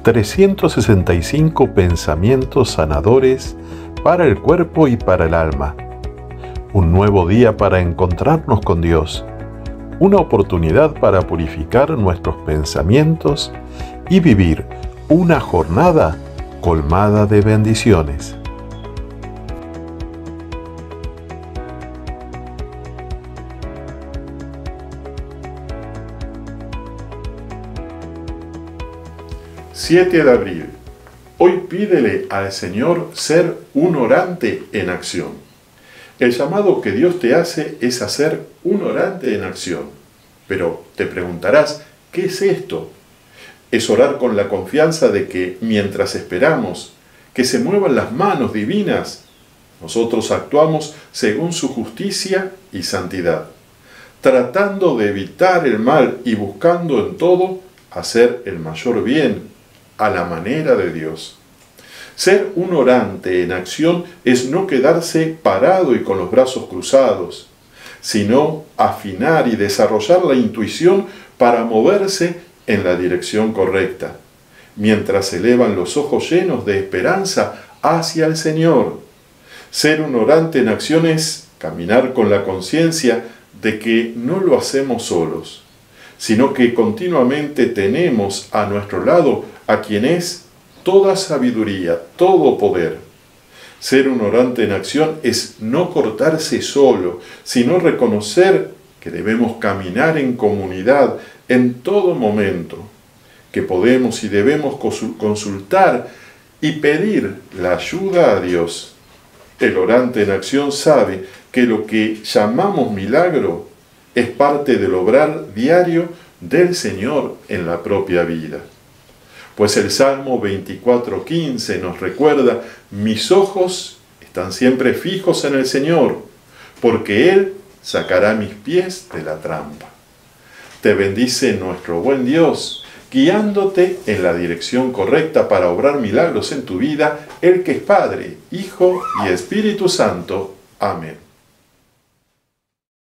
365 pensamientos sanadores para el cuerpo y para el alma. Un nuevo día para encontrarnos con Dios. Una oportunidad para purificar nuestros pensamientos y vivir una jornada colmada de bendiciones. ...7 de abril... Hoy pídele al Señor ser un orante en acción. El llamado que Dios te hace es a ser un orante en acción. Pero te preguntarás, ¿qué es esto? Es orar con la confianza de que mientras esperamos que se muevan las manos divinas, nosotros actuamos según su justicia y santidad, tratando de evitar el mal y buscando en todo hacer el mayor bien a la manera de Dios. Ser un orante en acción es no quedarse parado y con los brazos cruzados, sino afinar y desarrollar la intuición para moverse en la dirección correcta, mientras se elevan los ojos llenos de esperanza hacia el Señor. Ser un orante en acción es caminar con la conciencia de que no lo hacemos solos, sino que continuamente tenemos a nuestro lado a quien es toda sabiduría, todo poder. Ser un orante en acción es no cortarse solo, sino reconocer que debemos caminar en comunidad en todo momento, que podemos y debemos consultar y pedir la ayuda a Dios. El orante en acción sabe que lo que llamamos milagro es parte del obrar diario del Señor en la propia vida. Pues el Salmo 24:15 nos recuerda: mis ojos están siempre fijos en el Señor, porque Él sacará mis pies de la trampa. Te bendice nuestro buen Dios, guiándote en la dirección correcta para obrar milagros en tu vida, el que es Padre, Hijo y Espíritu Santo. Amén.